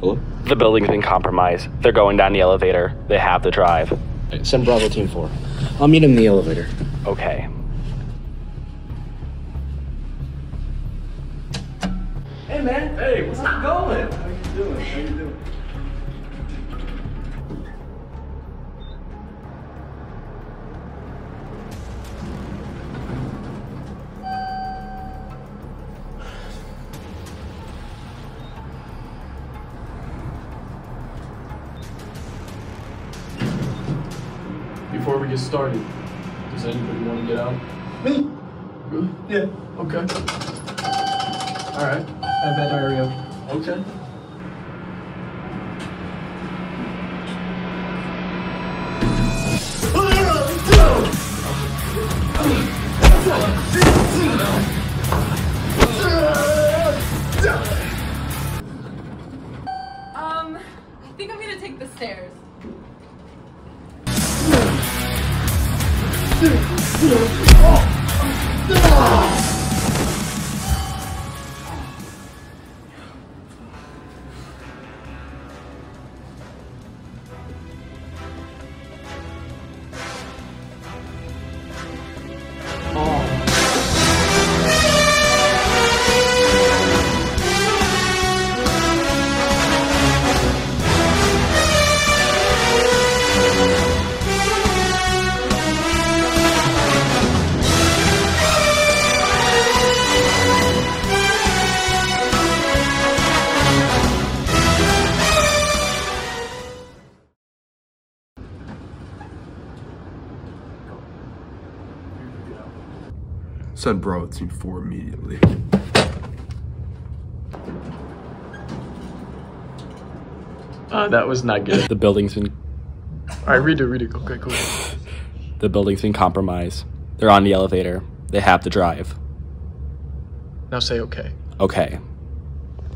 Hello? The building's been compromised. They're going down the elevator. They have the drive. Send Bravo Team 4. I'll meet him in the elevator. Okay. Hey, man. Hey, what's up going? How you doing? How you doing? Before we get started, does anybody want to get out? Me? Really? Yeah. Okay. All right. I have bad diarrhea. Okay. I think I'm gonna take the stairs. Send Bravo Team 4 immediately. That was not good. The building's been... All right, read it. Okay, cool. The building's been compromised. They're on the elevator. They have the drive. Now say okay. Okay.